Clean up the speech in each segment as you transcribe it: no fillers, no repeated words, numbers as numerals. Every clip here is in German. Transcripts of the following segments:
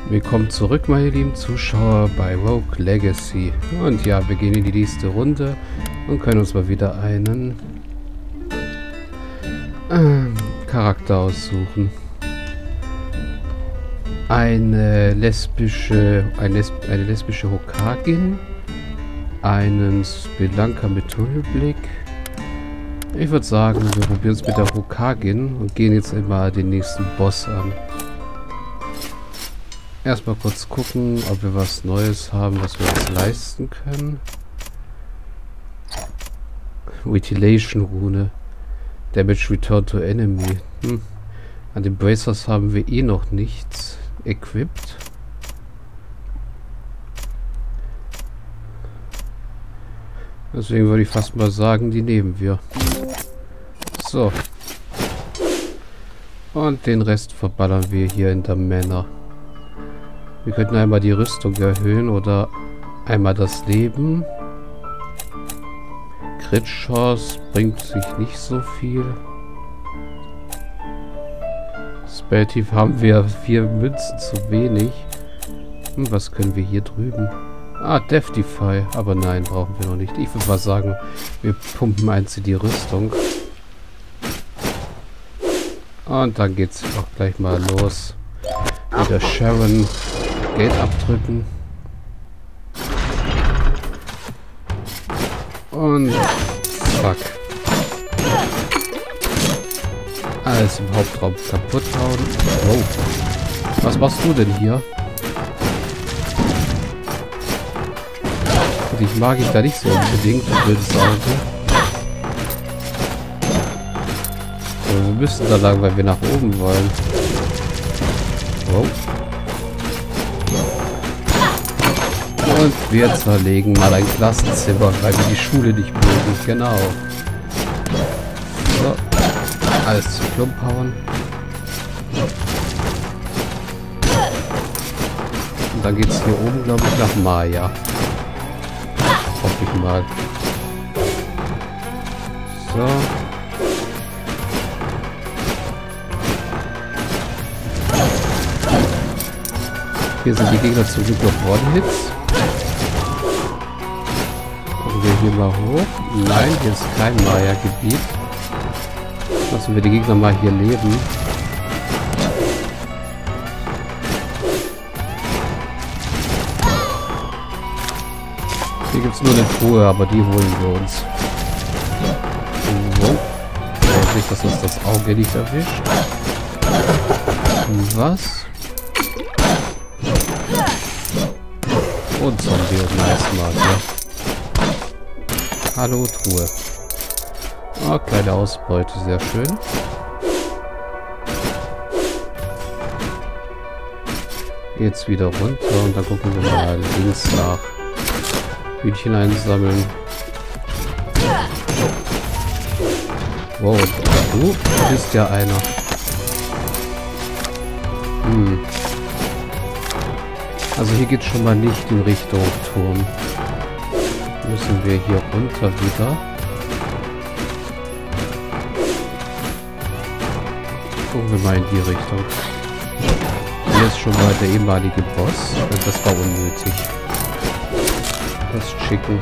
Willkommen zurück, meine lieben Zuschauer, bei Rogue Legacy. Und ja, wir gehen in die nächste Runde und können uns mal wieder einen Charakter aussuchen. Eine lesbische Hokagin, einen Spelunker mit Tunnelblick. Ich würde sagen, wir probieren es mit der Hokagin und gehen jetzt immer den nächsten Boss an. Erstmal kurz gucken, ob wir was Neues haben, was wir uns leisten können. Mutilation Rune. Damage Return to Enemy. An den Bracers haben wir eh noch nichts equipped. Deswegen würde ich fast mal sagen, die nehmen wir. So. Und den Rest verballern wir hier in der Männer. Wir könnten einmal die Rüstung erhöhen oder einmal das Leben. Crit Chance bringt sich nicht so viel. Spelltief haben wir 4 Münzen zu wenig. Was können wir hier drüben? Ah, Death Defy. Aber nein, brauchen wir noch nicht. Ich würde mal sagen, wir pumpen eins in die Rüstung. Und dann geht's auch gleich mal los. Mit der Sharon Geld abdrücken. Und zack. Alles im Hauptraum kaputt hauen. Oh. Was machst du denn hier? Dich mag ich da nicht so unbedingt, du blödes Auto. So, wir müssen da lang, weil wir nach oben wollen. Oh. Und wir zerlegen mal ein Klassenzimmer, weil wir die Schule nicht mögen. Genau. So. Alles zu Klump hauen. Und dann geht es hier oben, glaube ich, nach Maya. Hoffe ich mal. So. Hier sind die Gegner zum Glück noch One-Hits. Gucken wir hier mal hoch. Nein, hier ist kein Maya-Gebiet. Lassen wir die Gegner mal hier leben. Hier gibt es nur eine Truhe, aber die holen wir uns. So. Nicht, dass uns das Auge nicht erwischt. Was? Und Zombie und nice mal, ja. Hallo, Truhe. Oh, kleine Ausbeute, sehr schön. Jetzt wieder runter und dann gucken wir mal links nach. Hühnchen einsammeln. Wow, du bist ja einer. Also hier geht schon mal nicht in Richtung Turm. Müssen wir hier runter wieder. Gucken wir mal in die Richtung. Hier ist schon mal der ehemalige Boss. Und das war unnötig. Das Chicken.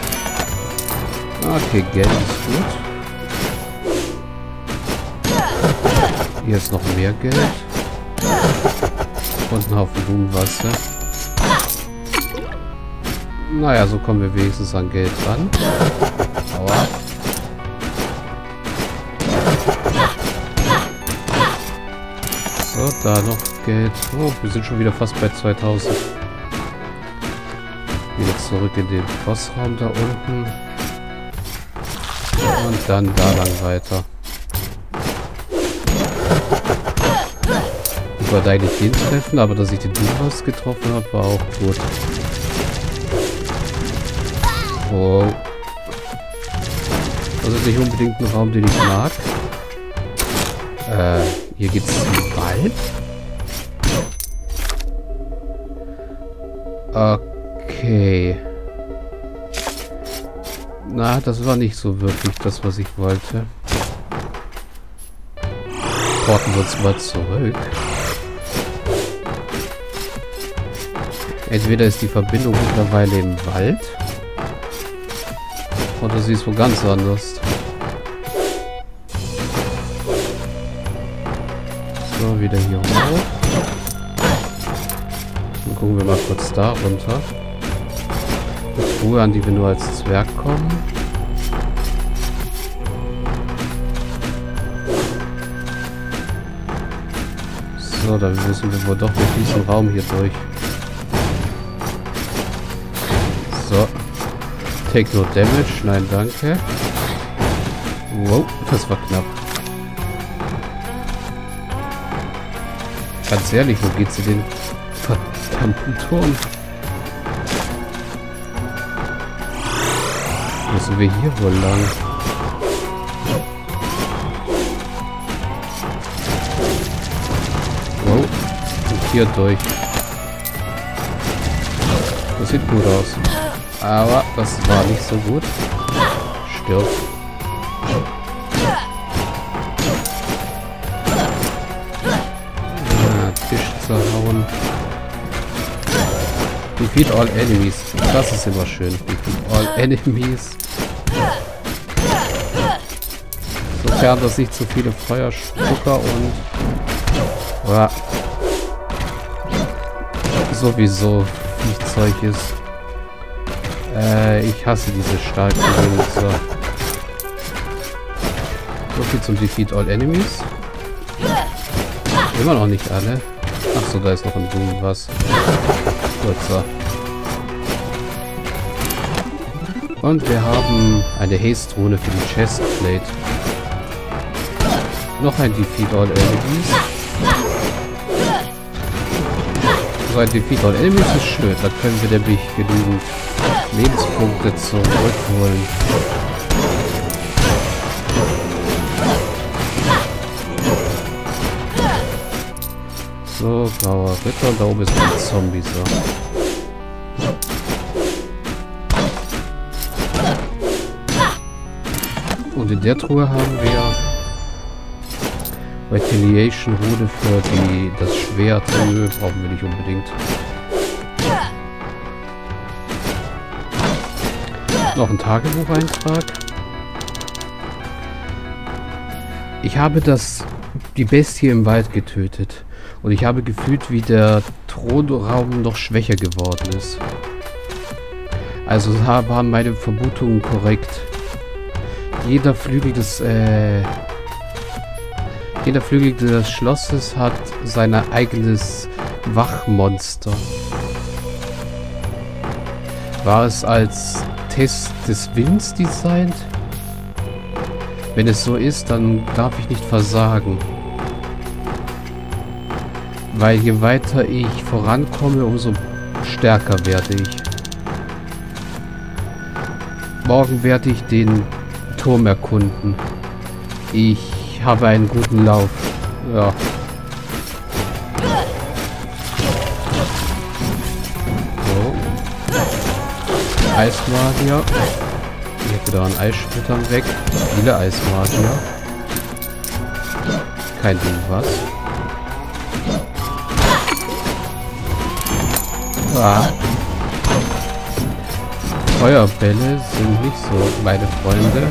Okay, Geld ist gut. Hier ist noch mehr Geld. Und ein Haufen Blumenwasser. Naja, so kommen wir wenigstens an Geld ran. Aua. So, da noch Geld. Oh, wir sind schon wieder fast bei 2000. Wieder zurück in den Bossraum da unten. Und dann da lang weiter. Ich wollte eigentlich den treffen, aber dass ich den Blumenhaus getroffen habe, war auch gut. Wow. Das ist nicht unbedingt ein Raum, den ich mag. Hier geht's zum Wald. Okay. Na, das war nicht so wirklich das, was ich wollte. Porten wir uns mal zurück. Entweder ist die Verbindung mittlerweile im Wald. Oder sie ist wo ganz anders. So, wieder hier hoch. Dann gucken wir mal kurz da runter. Eine Truhe, an die wir nur als Zwerg kommen. So, dann müssen wir wohl doch durch diesen Raum hier durch. So. Take no damage. Nein, danke. Wow, das war knapp. Ganz ehrlich, wo geht's in den verdammten Turm? Müssen wir hier wohl lang? Wow. Und hier durch. Das sieht gut aus. Aber das war nicht so gut. Stirb. Tisch zerhauen. Defeat all enemies. Das ist immer schön. Defeat all enemies. Sofern das nicht zu viele Feuerspucker und sowieso viel Zeug ist. Ich hasse diese starken Dinge. So viel zum Defeat all enemies. Immer noch nicht alle. Ach so, da ist noch ein Boom was. Gut, so. Und wir haben eine Haste-Rune für die Chestplate. Noch ein Defeat all enemies. So ein Defeat all enemies ist schön. Da können wir nämlich genügend Lebenspunkte zurückholen. So, grauer Ritter, da oben ist ein Zombie, so. Und in der Truhe haben wir Retaliation Rune für das Schwert. Nö, brauchen wir nicht unbedingt. Noch ein Tagebucheintrag. Ich habe die Bestie im Wald getötet. Und ich habe gefühlt, wie der Thronraum noch schwächer geworden ist. Also waren meine Vermutungen korrekt. Jeder Flügel des Schlosses hat sein eigenes Wachmonster. War es als Test des Willens designt? Wenn es so ist, dann darf ich nicht versagen. Weil je weiter ich vorankomme, umso stärker werde ich. Morgen werde ich den Turm erkunden. Ich habe einen guten Lauf. Ja. So. Eismagier. Hier wieder ein Eissplittern weg. Viele Eismagier. Kein Ding, was? Ah. Feuerbälle sind nicht so meine Freunde.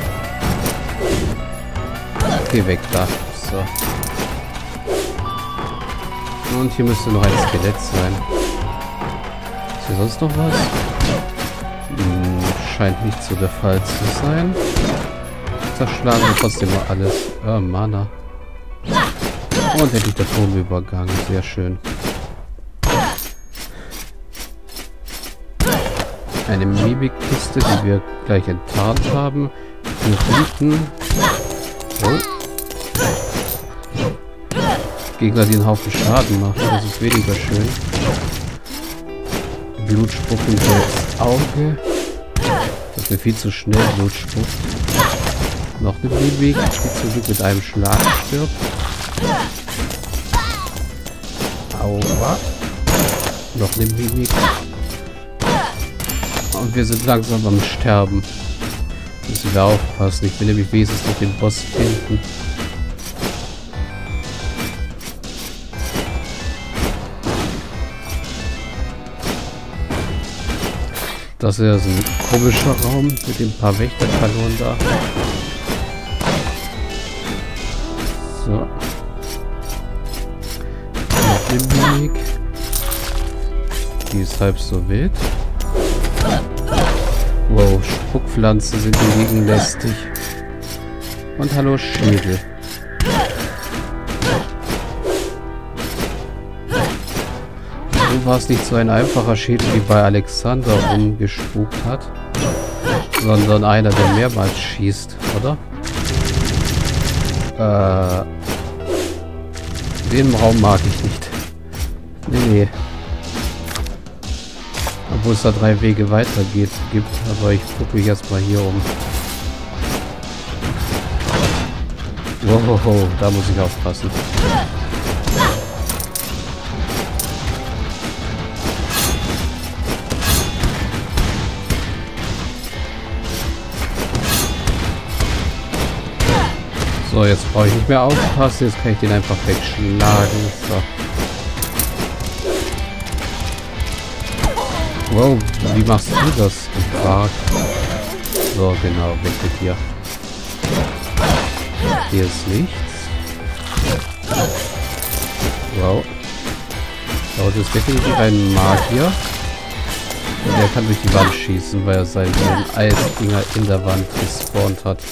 Geh weg da. So. Und hier müsste noch ein Skelett sein. Ist hier sonst noch was? Scheint nicht so der Fall zu sein. Zerschlagen wir trotzdem mal alles. Mana. Und endlich der Turmübergang. Sehr schön. Eine Mimikkiste, die wir gleich enttarnt haben. Hier hinten. Oh. Gegner, die einen Haufen Schaden machen. Das ist weniger schön. Blutspuckendes Auge. Das ist mir viel zu schnell Blut spuckt. Noch eine Mimik, die zum Glück mit einem Schlag stirbt. Aua. Noch eine Mimik. Und wir sind langsam am Sterben. Müssen wir aufpassen. Ich will nämlich wenigstens noch den Boss finden. Das ist ja so ein komischer Raum mit den paar Wächterkanonen da. So. Weg. Die ist halb so wild. Wow, Spuckpflanzen sind hingegen lästig. Und hallo Schädel. So war es nicht so ein einfacher Schädel wie bei Alexander rumgespukt hat, sondern einer, der mehrmals schießt, oder? Den Raum mag ich nicht. Nee. Obwohl es da 3 Wege weitergeht gibt, aber ich gucke mich erstmal hier um. Wow, da muss ich aufpassen. So, jetzt brauche ich nicht mehr aufpassen, jetzt kann ich den einfach wegschlagen. So. Wow, wie machst du das? So, genau, weg mit dir. Hier ist nichts. Wow. Dort ist definitiv ein Magier. Und der kann durch die Wand schießen, weil er seinen Eisdinger in der Wand gespawnt hat.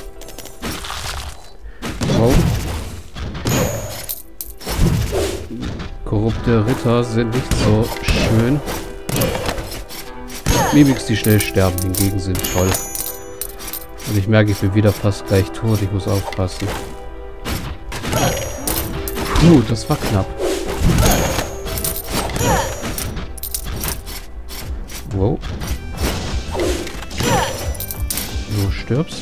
Wow. Korrupte Ritter sind nicht so schön. Mimics, die schnell sterben, hingegen sind toll. Und ich merke, ich bin wieder fast gleich tot. Ich muss aufpassen. Puh, das war knapp. Wow. Du stirbst.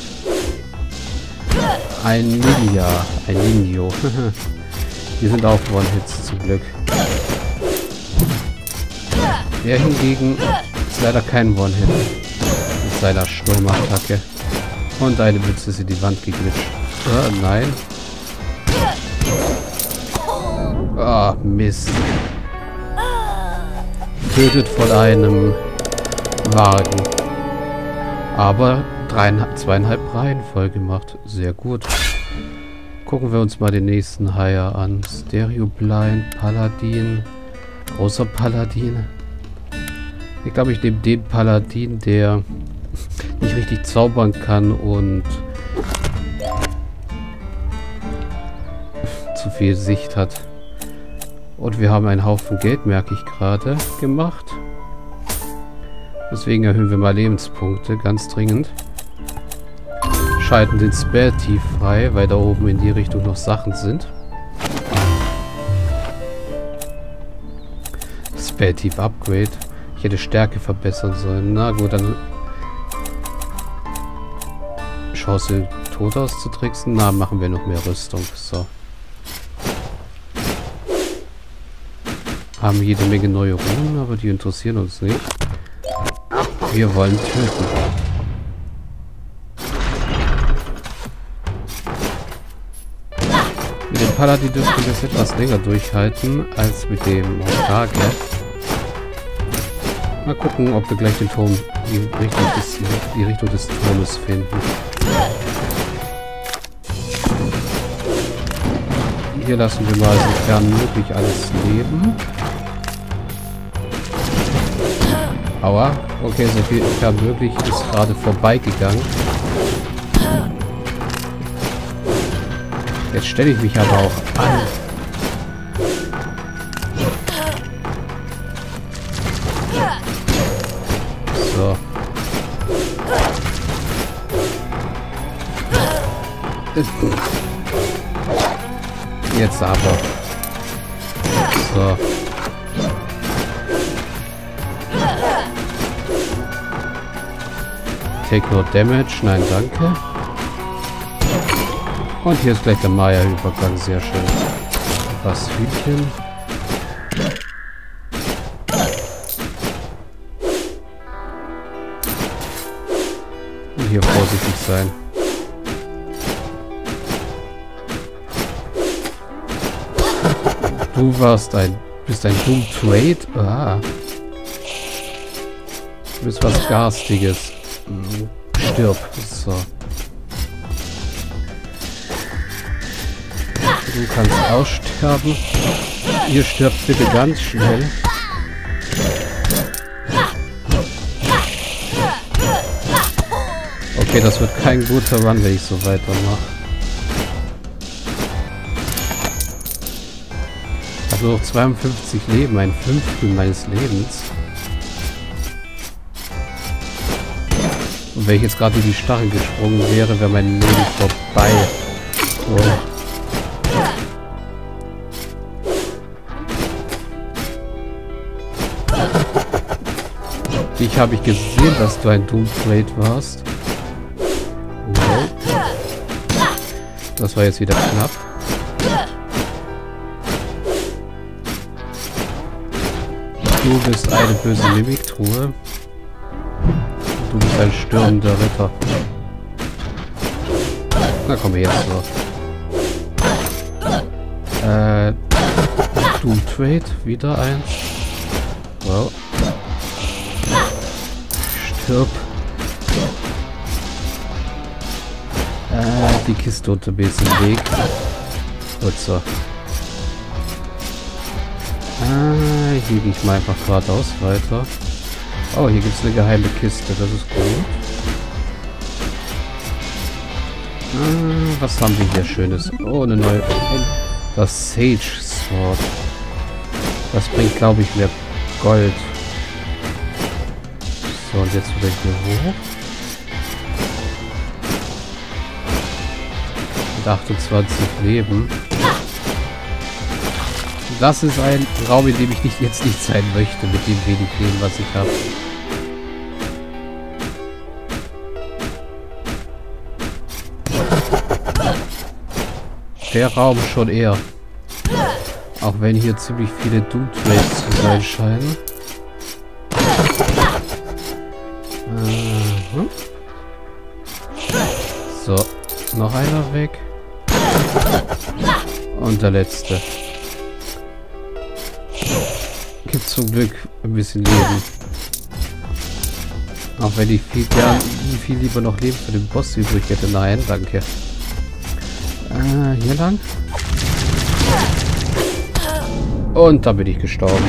Ein Ninja. Ein Ninjo. Die sind auch One-Hits zum Glück. Der hingegen ist leider kein One-Hit. Mit seiner Sturmattacke. Und eine Mütze ist in die Wand geglitscht. Nein. Ah, Mist. Tötet von einem Wagen. Aber 2,5 Reihen voll gemacht. Sehr gut. Gucken wir uns mal den nächsten Haier an. Stereo Blind, Paladin. Großer Paladin. Ich glaube, ich nehme den Paladin, der nicht richtig zaubern kann und zu viel Sicht hat. Und wir haben einen Haufen Geld, merke ich gerade, gemacht. Deswegen erhöhen wir mal Lebenspunkte, ganz dringend. Schalten den Spell tief frei, weil da oben in die Richtung noch Sachen sind. Spell tief Upgrade. Ich hätte Stärke verbessern sollen. Na gut, dann Chance tot auszutricksen. Na, machen wir noch mehr Rüstung. So. Haben jede Menge neue Runen, aber die interessieren uns nicht. Wir wollen töten. Mit dem Paladin dürften wir es etwas länger durchhalten als mit dem Hokage. Mal gucken, ob wir gleich den Turm, die Richtung des Turmes finden. Hier lassen wir mal sofern möglich alles leben. Aua. Okay, so viel möglich ist gerade vorbeigegangen. Jetzt stelle ich mich aber auch an. So. Jetzt aber. So. Take no damage. Nein, danke. Und hier ist gleich der Maya-Übergang. Sehr schön. Was Hütchen. Und hier vorsichtig sein. Du bist ein Doom Trade? Ah. Du bist was Garstiges. Stirb. So. Du kannst aussterben. Ihr stirbt bitte ganz schnell. Okay, das wird kein guter Run, wenn ich so weitermache. Ich habe nur noch 52 Leben, ein Fünftel meines Lebens. Und wenn ich jetzt gerade in die Stacheln gesprungen wäre, wäre mein Leben vorbei. So. Dich habe ich gesehen, dass du ein Doomblade warst. Wow. Das war jetzt wieder knapp. Du bist eine böse Mimiktruhe. Du bist ein stürmender Ritter. Na komm her so. Doomtrade, wieder eins. Wow. Stirb. Die Kiste unter mir ist im Weg. Gut so. Hier gehe ich mal einfach geradeaus weiter. Oh, hier gibt es eine geheime Kiste, das ist gut. Was haben wir hier Schönes? Oh, eine neue... Das Sage Sword. Das bringt, glaube ich, mehr Gold. So, und jetzt wieder hier hoch. Mit 28 Leben. Das ist ein Raum, in dem ich jetzt nicht sein möchte, mit dem wenig Leben, was ich habe. Der Raum schon eher. Auch wenn hier ziemlich viele Doomtrades zu sein scheinen. So, noch einer weg. Und der letzte. Gibt zum Glück ein bisschen Leben. Auch wenn ich viel lieber noch Leben für den Boss übrig hätte. Nein, danke. Hier lang. Und da bin ich gestorben.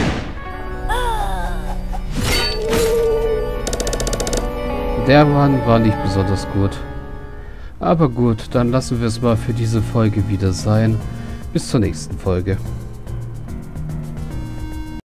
Der Mann war nicht besonders gut. Aber gut, dann lassen wir es mal für diese Folge wieder sein. Bis zur nächsten Folge.